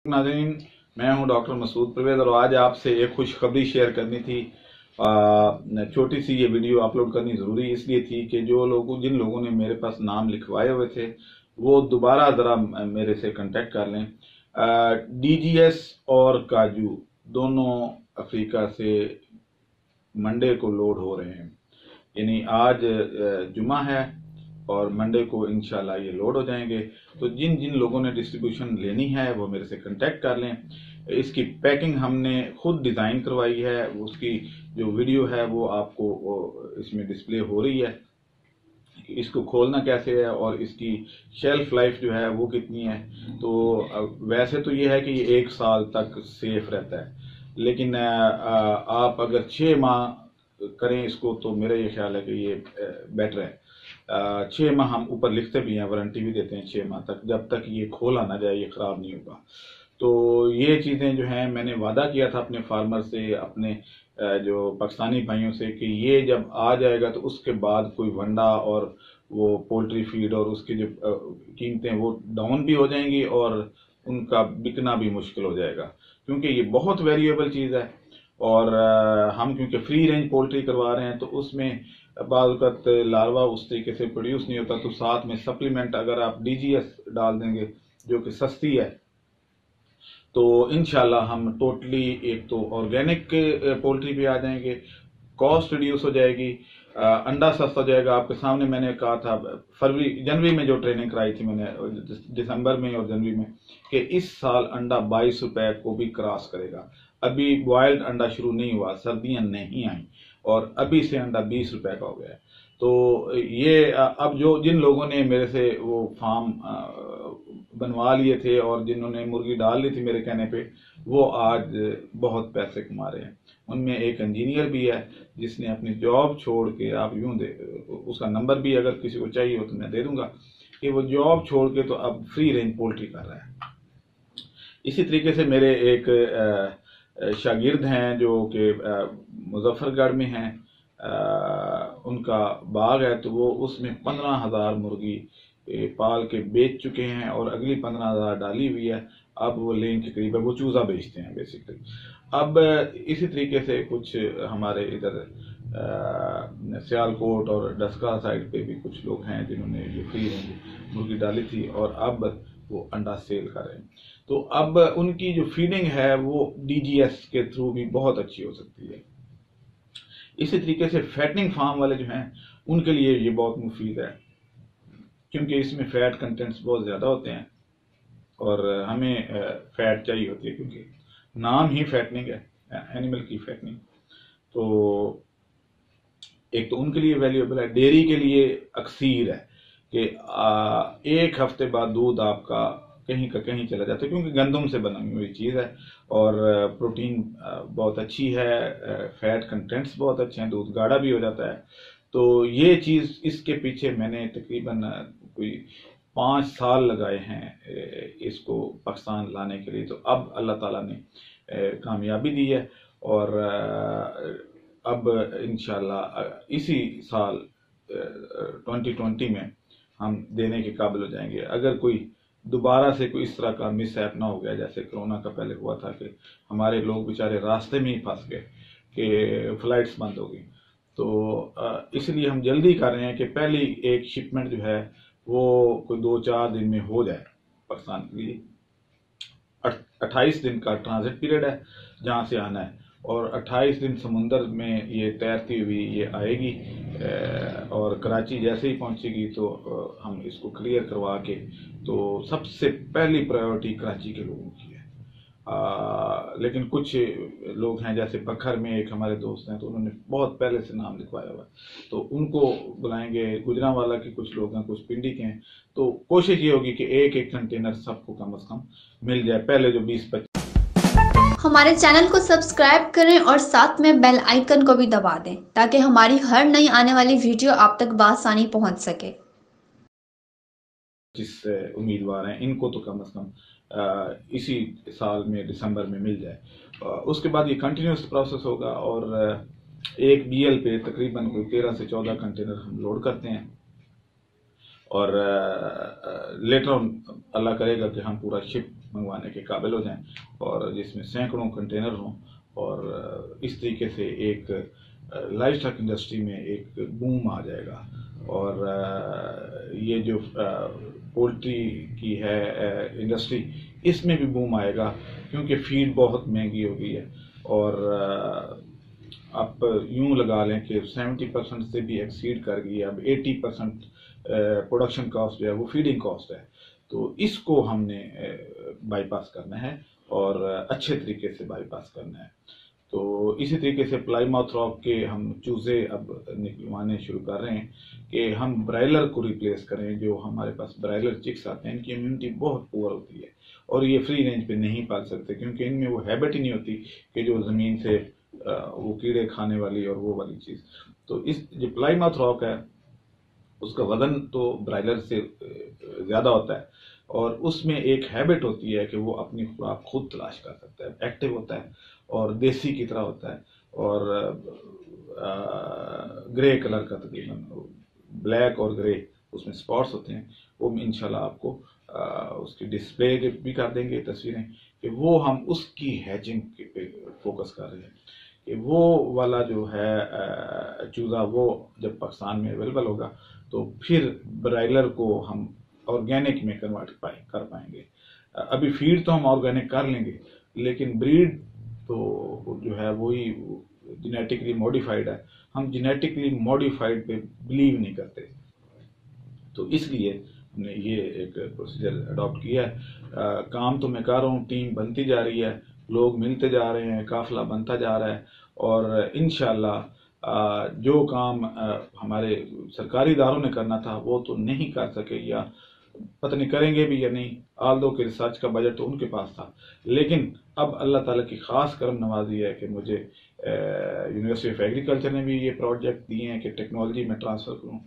नाज़रीन, मैं हूं डॉक्टर मसूद परवेज़ और आज आपसे एक खुशखबरी शेयर करनी थी। छोटी सी ये वीडियो अपलोड करनी ज़रूरी इसलिए थी कि जिन लोगों ने मेरे पास नाम लिखवाए हुए थे वो दोबारा ज़रा मेरे से कांटेक्ट कर लें। DGS और काजू दोनों अफ्रीका से मंडे को लोड हो रहे हैं, यानी आज जुमा है और मंडे को इंशाल्लाह ये लोड हो जाएंगे। तो जिन जिन लोगों ने डिस्ट्रीब्यूशन लेनी है वो मेरे से कांटेक्ट कर लें। इसकी पैकिंग हमने खुद डिज़ाइन करवाई है, उसकी जो वीडियो है वो आपको इसमें डिस्प्ले हो रही है। इसको खोलना कैसे है और इसकी शेल्फ लाइफ जो है वो कितनी है। तो वैसे तो ये है कि ये 1 साल तक सेफ रहता है, लेकिन आप अगर 6 माह करें इसको तो मेरा ये ख्याल है कि ये बेटर है। 6 माह हम ऊपर लिखते भी हैं, वारंटी भी देते हैं 6 माह तक, जब तक ये खोला ना जाए ये ख़राब नहीं होगा। तो ये चीज़ें जो हैं मैंने वादा किया था अपने फार्मर से, अपने जो पाकिस्तानी भाइयों से कि ये जब आ जाएगा तो उसके बाद कोई वंडा और वो पोल्ट्री फीड और उसकी जो कीमतें वो डाउन भी हो जाएंगी और उनका बिकना भी मुश्किल हो जाएगा, क्योंकि ये बहुत वेरिएबल चीज़ है। और हम क्योंकि फ्री रेंज पोल्ट्री करवा रहे हैं तो उसमें बाद वक़्त लार्वा उस तरीके से प्रोड्यूस नहीं होता, तो साथ में सप्लीमेंट अगर आप DGS डाल देंगे जो कि सस्ती है तो इंशाल्लाह हम टोटली एक तो ऑर्गेनिक पोल्ट्री भी आ जाएंगे, कॉस्ट रिड्यूस हो जाएगी, अंडा सस्ता हो जाएगा। आपके सामने मैंने कहा था जनवरी में जो ट्रेनिंग कराई थी मैंने दिसंबर में और जनवरी में कि इस साल अंडा 22 रुपए को भी क्रॉस करेगा। अभी बॉयल्ड अंडा शुरू नहीं हुआ, सर्दियां नहीं आई और अभी से अंडा 20 रुपए का हो गया है। तो ये अब जिन लोगों ने मेरे से वो फार्म बनवा लिए थे और जिन्होंने मुर्गी डाल ली थी मेरे कहने पे, वो आज बहुत पैसे कमा रहे हैं। उनमें एक इंजीनियर भी है जिसने अपनी जॉब छोड़ के, आप यूं दे उसका नंबर भी अगर किसी को चाहिए हो तो मैं दे दूंगा, कि वो जॉब छोड़ के तो अब फ्री रेंज पोल्ट्री कर रहा है। इसी तरीके से मेरे एक शागिर्द हैं जो कि मुजफ्फरगढ़ में हैं, उनका बाग है, तो वो उसमें 15,000 मुर्गी पाल के बेच चुके हैं और अगली 15,000 डाली हुई है। अब वो लेन के करीब है, वो चूज़ा बेचते हैं बेसिकली। अब इसी तरीके से कुछ हमारे इधर सियालकोट और डस्का साइड पे भी कुछ लोग हैं जिन्होंने ये फ्री रेंज मुर्गी डाली थी और अब वो अंडा सेल कर रहे हैं। तो अब उनकी जो फीडिंग है वो DGS के थ्रू भी बहुत अच्छी हो सकती है। इसी तरीके से फैटनिंग फार्म वाले जो हैं उनके लिए ये बहुत मुफीद है, क्योंकि इसमें फैट कंटेंट्स बहुत ज़्यादा होते हैं और हमें फैट चाहिए होती है, क्योंकि नाम ही फैटनिंग है, एनिमल की फैटनिंग। तो एक तो उनके लिए वैल्यूएबल है। डेयरी के लिए अक्सीर है कि 1 हफ्ते बाद दूध आपका कहीं का कहीं चला जाता है, क्योंकि गंदम से बनी हुई चीज़ है और प्रोटीन बहुत अच्छी है, फैट कंटेंट्स बहुत अच्छे हैं, दूध गाढ़ा भी हो जाता है। तो ये चीज़, इसके पीछे मैंने तकरीबन कोई 5 साल लगाए हैं इसको पाकिस्तान लाने के लिए। तो अब अल्लाह ताला ने कामयाबी दी है और अब इंशाल्लाह इसी साल 2020 में हम देने के काबिल हो जाएंगे। अगर कोई दोबारा से कोई इस तरह का मिसहैप ना हो गया जैसे कोरोना का पहले हुआ था कि हमारे लोग बेचारे रास्ते में ही फंस गए कि फ्लाइट्स बंद हो गई। तो इसलिए हम जल्दी कर रहे हैं कि पहली एक शिपमेंट जो है वो कोई 2-4 दिन में हो जाए पाकिस्तान के लिए। 28 दिन का ट्रांजिट पीरियड है जहाँ से आना है और 28 दिन समुंदर में ये तैरती हुई ये आएगी और कराची जैसे ही पहुंचेगी तो हम इसको क्लियर करवा के, तो सबसे पहली प्रायोरिटी कराची के लोगों की है। लेकिन कुछ लोग हैं जैसे बखर में एक हमारे दोस्त हैं, तो उन्होंने बहुत पहले से नाम लिखवाया हुआ है, तो उनको बुलाएंगे। गुजरांवाला के कुछ लोग हैं, कुछ पिंडी के हैं, तो कोशिश ये होगी कि एक एक कंटेनर सबको कम से कम मिल जाए। पहले जो 20-25 हमारे चैनल को सब्सक्राइब करें और साथ में बेल आइकन को भी दबा दें ताकि हमारी हर नई आने वाली वीडियो आप तक बआसानी पहुंच सके। जिस उम्मीदवार हैं इनको तो कम से कम इसी साल में दिसंबर में मिल जाए। उसके बाद ये कंटिन्यूस प्रोसेस होगा और एक BL पे तकरीबन कोई 13 से 14 कंटेनर हम लोड करते हैं और लेटर ऑन अल्लाह करेगा कि हम पूरा शिप मंगवाने के काबिल हो जाएं और जिसमें सैकड़ों कंटेनर हों और इस तरीके से एक लाइफ स्टॉक इंडस्ट्री में एक बूम आ जाएगा। और ये जो पोल्ट्री की है इंडस्ट्री, इसमें भी बूम आएगा क्योंकि फीड बहुत महंगी हो गई है। और आप यूं लगा लें कि 70% से भी एक्सीड कर गई है। अब 80% प्रोडक्शन कॉस्ट जो है वो फीडिंग कॉस्ट है। तो इसको हमने बाईपास करना है और अच्छे तरीके से बाईपास करना है। तो इसी तरीके से प्लाईमाउथ रॉक के हम चूज़े अब निकलवाने शुरू कर रहे हैं कि हम ब्रायलर को रिप्लेस करें। जो हमारे पास ब्रायलर चिक्स आते हैं, इनकी इम्यूनिटी बहुत पुअर होती है और ये फ्री रेंज पे नहीं पाल सकते क्योंकि इनमें वो हैबिट ही नहीं होती कि जो ज़मीन से वो कीड़े खाने वाली और वो वाली चीज़। तो इस जो प्लाईमाउथ रॉक है उसका वजन तो ब्रायलर से ज़्यादा होता है और उसमें एक हैबिट होती है कि वो अपनी खुराक खुद तलाश कर सकता है, एक्टिव होता है और देसी की तरह होता है। और ग्रे कलर का तकरीबन ब्लैक और ग्रे उसमें स्पॉट्स होते हैं। वो इंशाल्लाह आपको उसकी डिस्प्ले भी कर देंगे तस्वीरें कि वो हम उसकी हैचिंग पे फोकस कर रहे हैं कि वो वाला जो है चूज़ा वो जब पाकिस्तान में अवेलेबल होगा तो फिर ब्रायलर को हम ऑर्गेनिक में कन्वर्ट कर पाएंगे। अभी फीड तो हम ऑर्गेनिक कर लेंगे लेकिन ब्रीड तो जो है वही जेनेटिकली मॉडिफाइड है। हम जेनेटिकली मॉडिफाइड पे बिलीव नहीं करते, तो इसलिए हमने ये एक प्रोसीजर अडॉप्ट किया है। काम तो मैं कर रहा हूँ, टीम बनती जा रही है, लोग मिलते जा रहे हैं, काफिला बनता जा रहा है और इंशाल्लाह जो काम हमारे सरकारी इदारों ने करना था वो तो नहीं कर सके या पता नहीं करेंगे भी या नहीं, आल्दो के रिसर्च का बजट तो उनके पास था। लेकिन अब अल्लाह ताला की खास करम नवाजी है कि मुझे यूनिवर्सिटी ऑफ एग्रीकल्चर ने भी ये प्रोजेक्ट दिए हैं कि टेक्नोलॉजी में ट्रांसफ़र करूं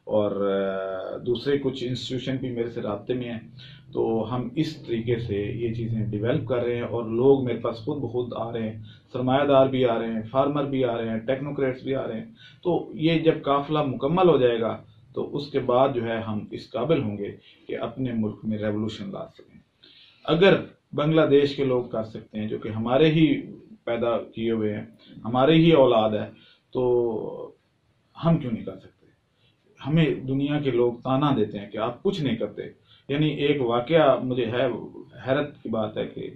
और दूसरे कुछ इंस्टीट्यूशन भी मेरे से राब्ते में हैं। तो हम इस तरीके से ये चीज़ें डेवलप कर रहे हैं और लोग मेरे पास खुद आ रहे हैं, सरमायादार भी आ रहे हैं, फार्मर भी आ रहे हैं, टेक्नोक्रेट्स भी आ रहे हैं। तो ये जब काफिला मुकम्मल हो जाएगा तो उसके बाद जो है हम इस काबिल होंगे कि अपने मुल्क में रेवोल्यूशन ला सकें। अगर बांग्लादेश के लोग कर सकते हैं जो कि हमारे ही पैदा किए हुए हैं, हमारे ही औलाद है, तो हम क्यों नहीं कर सकते? हमें दुनिया के लोग ताना देते हैं कि आप कुछ नहीं करते। यानी एक वाकया मुझे है हैरत की बात है कि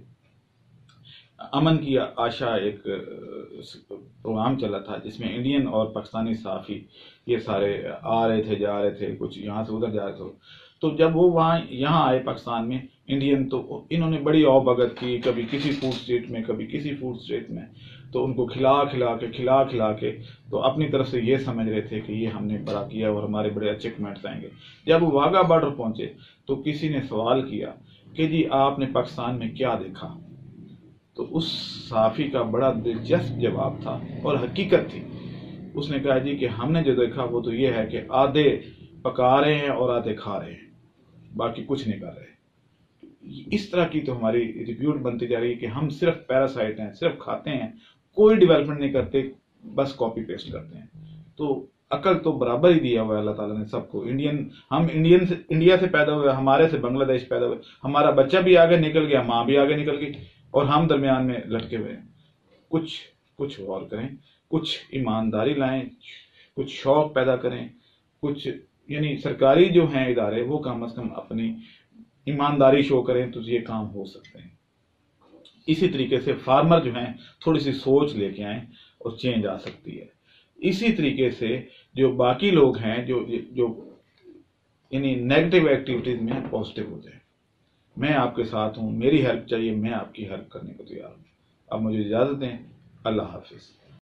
अमन की आशा एक प्रोग्राम चला था जिसमें इंडियन और पाकिस्तानी सहाफ़ी ये सारे आ रहे थे, जा रहे थे, कुछ यहाँ से उधर जा रहे थे। तो जब वो यहाँ आए पाकिस्तान में इंडियन, तो इन्होंने बड़ी औभगत की, कभी किसी फूड स्ट्रीट में, कभी किसी फूड स्ट्रीट में, तो उनको खिला के तो अपनी तरफ से ये समझ रहे थे कि ये हमने बड़ा किया और हमारे बड़े अचीवमेंट्स आएंगे। जब वो वाघा बॉर्डर पहुंचे तो किसी ने सवाल किया कि जी आपने पाकिस्तान में क्या देखा? तो उस सहाफ़ी का बड़ा दिलचस्प जवाब था और हकीकत थी। उसने कहा जी कि हमने जो देखा वो तो ये है कि आधे पका रहे हैं और आधे खा रहे हैं, बाकी कुछ नहीं कर रहे। इस तरह की तो हमारी रिप्यूट बनती जा रही है कि हम सिर्फ पैरासाइट हैं, सिर्फ खाते हैं, कोई डेवलपमेंट नहीं करते, बस कॉपी पेस्ट करते हैं। तो अकल तो बराबर ही दिया हुआ है अल्लाह ताला ने सबको। हम इंडिया से पैदा हुए, हमारे से बांग्लादेश पैदा हुए, हमारा बच्चा भी आगे निकल गया, माँ भी आगे निकल गई और हम दरमियान में लटके हुए हैं। कुछ गौर करें, कुछ ईमानदारी लाएं, कुछ शौक पैदा करें, कुछ यानी सरकारी जो हैं इदारे वो कम से कम अपनी ईमानदारी शो करें तो ये काम हो सकते हैं। इसी तरीके से फार्मर जो हैं थोड़ी सी सोच लेके आए और चेंज आ सकती है। इसी तरीके से जो बाकी लोग हैं जो यानी नेगेटिव एक्टिविटीज में पॉजिटिव हो जाए। मैं आपके साथ हूं, मेरी हेल्प चाहिए, मैं आपकी हेल्प करने को तैयार हूं। अब मुझे इजाजत दें। अल्लाह हाफिज।